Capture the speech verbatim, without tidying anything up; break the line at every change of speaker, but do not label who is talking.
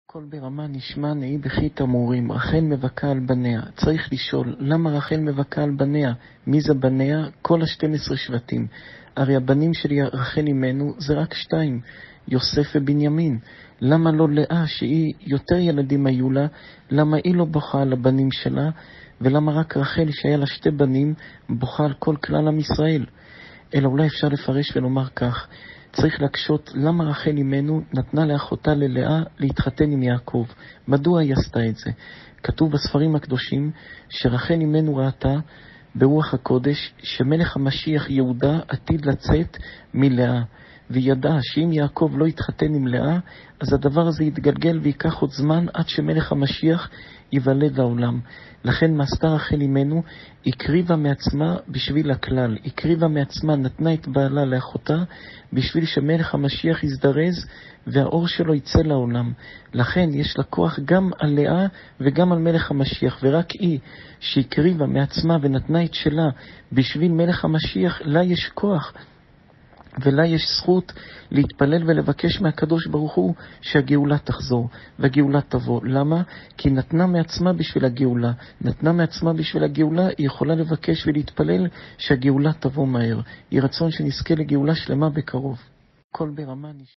כל ברמה נשמע נהי בכי תמורים, רחל מבכה על בניה. צריך לשאול, למה רחל מבכה על בניה? מי זה בניה? כל ה-שנים עשר שבטים. הרי הבנים שלי רחל אימנו זה רק שתיים, יוסף ובנימין. למה לא לאה, שהיא יותר ילדים היו לה, למה היא לא בוכה על הבנים שלה? ולמה רק רחל שהיה לה שתי בנים בוכה על כל כלל עם ישראל? אלא אולי אפשר לפרש ולומר כך, צריך להקשות למה רחל אימנו נתנה לאחותה ללאה להתחתן עם יעקב. מדוע היא עשתה את זה? כתוב בספרים הקדושים שרחל אימנו ראתה ברוח הקודש שמלך המשיח יהודה עתיד לצאת מלאה, והיא ידעה שאם יעקב לא יתחתן עם לאה, אז הדבר הזה יתגלגל ויקח עוד זמן עד שמלך המשיח ייוולד לעולם. לכן מעשתה רחל אימנו, הקריבה מעצמה בשביל הכלל, הקריבה מעצמה, נתנה את בעלה לאחותה בשביל שמלך המשיח יזדרז והאור שלו יצא לעולם. לכן יש לה כוח גם על לאה וגם על מלך המשיח, ורק היא שהקריבה מעצמה ונתנה את שלה בשביל מלך המשיח, לה יש כוח ולה יש זכות להתפלל ולבקש מהקדוש ברוך הוא שהגאולה תחזור והגאולה תבוא. למה? כי נתנה מעצמה בשביל הגאולה. נתנה מעצמה בשביל הגאולה, היא יכולה לבקש ולהתפלל שהגאולה תבוא מהר. יהי רצון שנזכה לגאולה שלמה בקרוב. כל ברמה נשמע.